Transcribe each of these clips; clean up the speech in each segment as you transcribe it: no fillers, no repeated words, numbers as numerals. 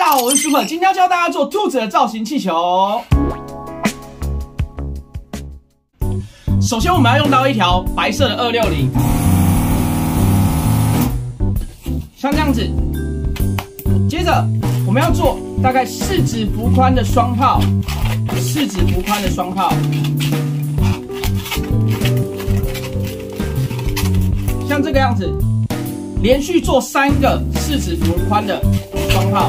家好，我是 Super， 今天要教大家做兔子的造型气球。首先我们要用到一条白色的260，像这样子。接着我们要做大概4指幅宽的双泡，4指幅宽的双泡，像这个样子，连续做3个4指幅宽的双泡，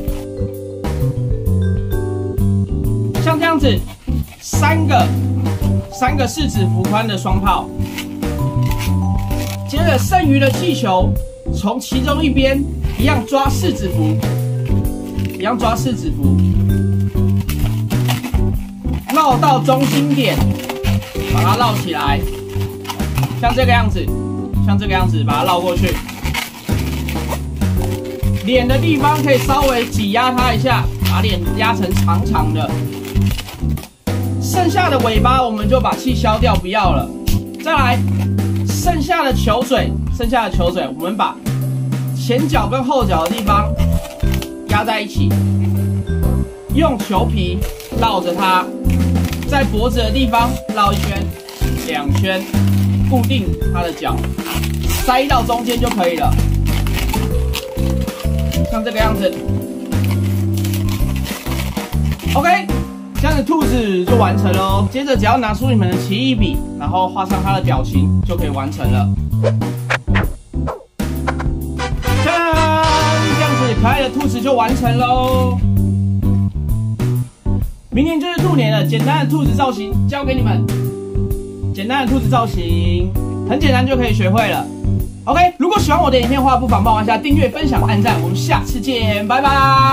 像这样子3个4指幅宽的双泡。接着剩余的气球从其中一边一样抓4指幅，绕到中心点，把它绕起来，像这个样子，把它绕过去。脸的地方可以稍微挤压它一下，把脸压成长长的。剩下的尾巴我们就把气消掉，不要了。再来，剩下的球嘴，我们把前脚跟后脚的地方压在一起，用球皮绕着它，在脖子的地方绕1圈、2圈，固定它的脚，塞到中间就可以了，像这个样子。OK， 这样的兔子就完成喽。接着只要拿出你们的奇异笔，然后画上它的表情，就可以完成了。可爱的兔子就完成喽！明年就是兔年了，简单的兔子造型教给你们。简单的兔子造型很简单就可以学会了。OK， 如果喜欢我的影片的话，不妨帮我按下订阅、分享、按赞。我们下次见，拜拜。